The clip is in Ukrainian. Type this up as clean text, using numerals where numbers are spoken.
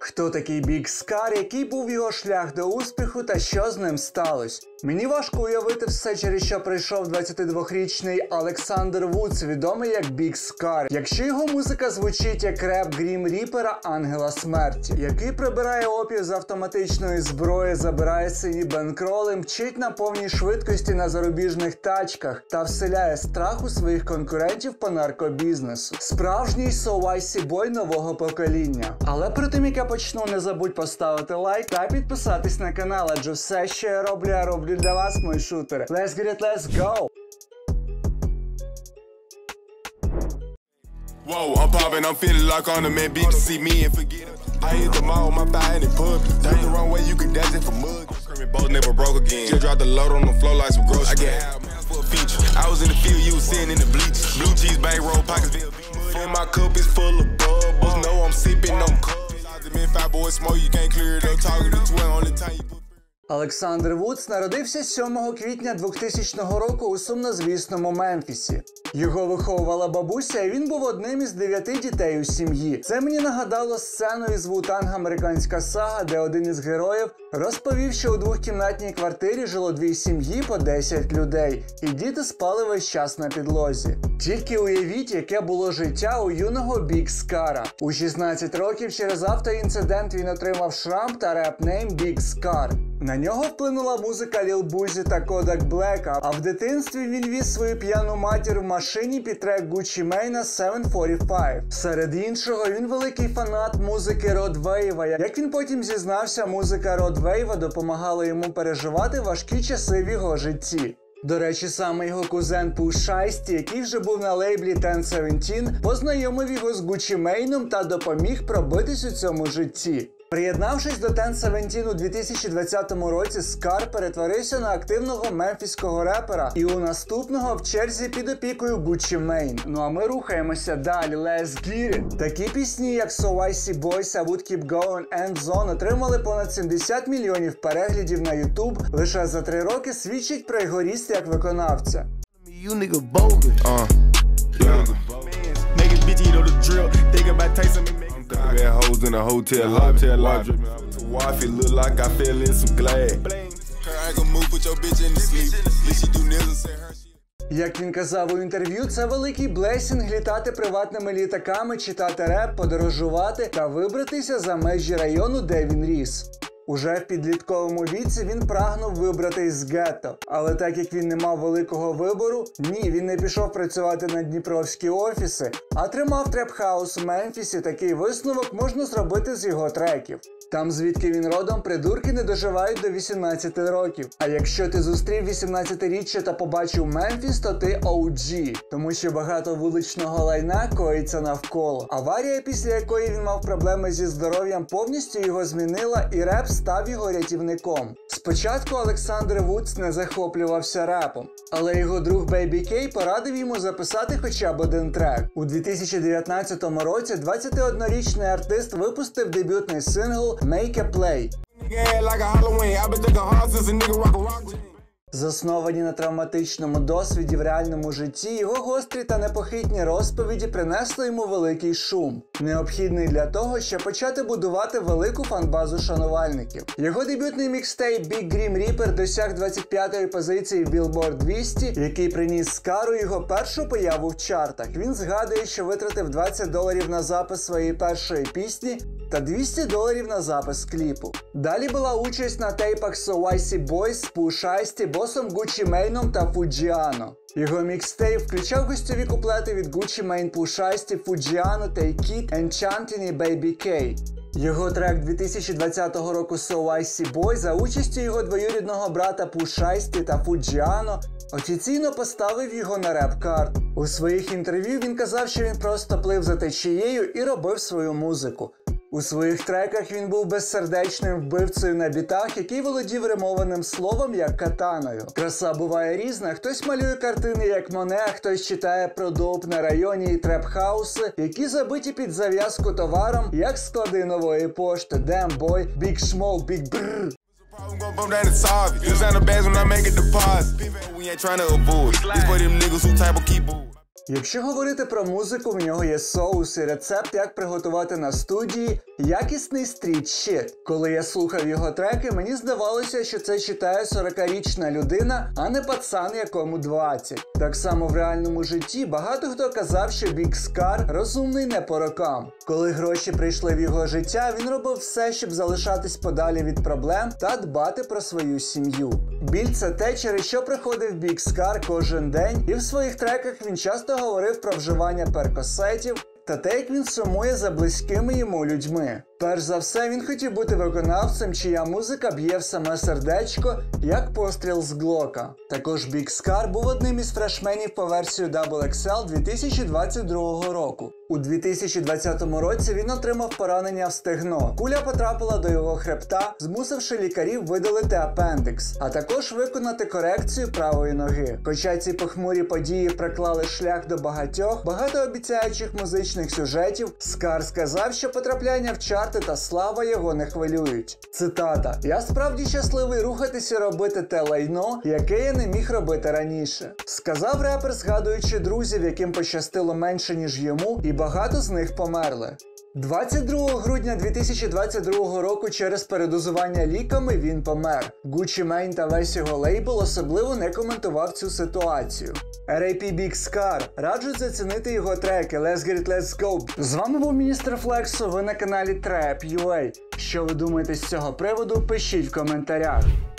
Хто такий Big Scar, який був його шлях до успіху та що з ним сталося? Мені важко уявити все, через що прийшов 22-річний Олександр Вудс, відомий як Big Scar. Якщо його музика звучить як реп Грім Ріпера Ангела Смерті, який прибирає опію з автоматичної зброї, забирає сині бенкроли, мчить на повній швидкості на зарубіжних тачках та вселяє страх у своїх конкурентів по наркобізнесу. Справжній So Icy Boy нового покоління. Але перед тим, як я почну, не забудь поставити лайк та підписатись на канал, адже все, що я роблю для вас, мої шутери. Let's get it, let's go! Whoa, I'm popping, I'm feeling like on the man, bitch, see me and forget it. I hit the mall, my thigh in the pub. Turn the wrong way, you can dash it for mud. Screaming, both never broke again. Just dropped the load on the floor like some groceries. I get half man for a feature. I was in the field, you was sitting in the bleach. Blue cheese, bankroll, pockets, and my cup is full of bubbles. No, I'm sipping on cups. Me and Fat Boy smoke, you can't clear it up. Talking to 12, only time you put. Олександр Вудс народився 7 квітня 2000 року у сумнозвісному Мемфісі. Його виховувала бабуся, і він був одним із 9 дітей у сім'ї. Це мені нагадало сцену із Ву-Танг «Американська сага», де один із героїв розповів, що у двохкімнатній квартирі жило 2 сім'ї по 10 людей, і діти спали весь час на підлозі. Тільки уявіть, яке було життя у юного Big Scar. У 16 років через автоінцидент він отримав шрам та реп-нейм Big Scar. На нього вплинула музика Lil Boozy та Kodak Black, а в дитинстві він віз свою п'яну матір в машині під трек Gucci Mane 745. Серед іншого, він великий фанат музики Род Вейва. Як він потім зізнався, музика Род Вейва допомагала йому переживати важкі часи в його житті. До речі, саме його кузен Pooh Shiesty, який вже був на лейблі 1017, познайомив його з Gucci Mane та допоміг пробитись у цьому житті. Приєднавшись до 1017 у 2020 році, Scar перетворився на активного мемфіського репера і у наступного в черзі під опікою Gucci Mane. Ну а ми рухаємося далі. Let's get it! Такі пісні, як So Icy Boys, I Would Keep Going, End Zone отримали понад 70 мільйонів переглядів на YouTube лише за 3 роки, свідчить про його ріст як виконавця. You nigga bogus. Niggas bitch, you know the drill. Think about Tyson and Megan. Bad hoes in a hotel lobby. Wifey look like I fell in some glass. I ain't gonna move, put your bitch in the sleep. If she do nails and say her shit. Як він казав у інтерв'ю, це великий блесінг літати приватними літаками, читати реп, подорожувати та вибратися за межі району, де він ріс. Уже в підлітковому віці він прагнув вибратись з гетто. Але так як він не мав великого вибору, він не пішов працювати на дніпровські офіси, а тримав треп-хаус у Мемфісі. Такий висновок можна зробити з його треків. Там, звідки він родом, придурки не доживають до 18 років. А якщо ти зустрів 18-річчя та побачив Мемфіс, то ти OG. Тому що багато вуличного лайна коїться навколо. Аварія, після якої він мав проблеми зі здоров'ям, повністю його змінила, і реп став його рятівником. Спочатку Олександр Вудс не захоплювався репом, але його друг Baby K порадив йому записати хоча б один трек. У 2019 році 21-річний артист випустив дебютний сингл Make a Play. Засновані на травматичному досвіді в реальному житті, його гострі та непохитні розповіді принесли йому великий шум, необхідний для того, щоб почати будувати велику фанбазу шанувальників. Його дебютний мікстейп Big Grim Reaper досяг 25-ї позиції в Billboard 200, який приніс Скару його першу появу в чартах. Він згадує, що витратив $20 на запис своєї першої пісні та $200 на запис кліпу. Далі була участь на тейпах So Icy Boys з Pooh Shiesty, босом Gucci Mane та Fujiano. Його мікстейп включав гостьові куплети від Gucci Mane, Pooh Shiesty, Fujiano, Tay Keith, Enchanting і Baby K. Його трек 2020 року So Icy Boy за участю його двоюрідного брата Pooh Shiesty та Fujiano офіційно поставив його на реп-карт. У своїх інтерв'ю він казав, що він просто плив за течією і робив свою музику. У своїх треках він був безсердечним вбивцею на бітах, який володів римованим словом як катаною. Краса буває різна, хтось малює картини як Моне, а хтось читає про доп на районі і треп-хауси, які забиті під зав'язку товаром, як склади нової пошти. Damn boy, big smoke, big brrr. Якщо говорити про музику, в нього є соус і рецепт, як приготувати на студії якісний стріт-щит. Коли я слухав його треки, мені здавалося, що це читає 40-річна людина, а не пацан, якому 20. Так само в реальному житті багато хто казав, що Big Scar розумний не по рокам. Коли гроші прийшли в його життя, він робив все, щоб залишатись подалі від проблем та дбати про свою сім'ю. Біль – це те, через що приходив Big Scar кожен день, і в своїх треках він часто говорив про вживання перкосетів та те, як він сумує за близькими йому людьми. Перш за все, він хотів бути виконавцем, чия музика б'є в саме сердечко, як постріл з Глока. Також Big Scar був одним із фрешменів по версію XXL 2022 року. У 2020 році він отримав поранення в стегно. Куля потрапила до його хребта, змусивши лікарів видалити апендикс, а також виконати корекцію правої ноги. Хоча ці похмурі події приклали шлях до багатообіцяючих музичних сюжетів, Скар сказав, що потрапляння в чарти та слава його не хвилюють. Цитата: «Я справді щасливий рухатися і робити те лайно, яке я не міг робити раніше», сказав репер, згадуючи друзів, яким пощастило менше, ніж йому, і багато з них померли. 22 грудня 2022 року через передозування ліками він помер. Gucci Mane та весь його лейбл особливо не коментував цю ситуацію. R.I.P. Big Scar. Раджу зацінити його треки Let's Get It, Let's Go. З вами був Міністр Флексу, ви на каналі Trap.ua. Що ви думаєте з цього приводу, пишіть в коментарях.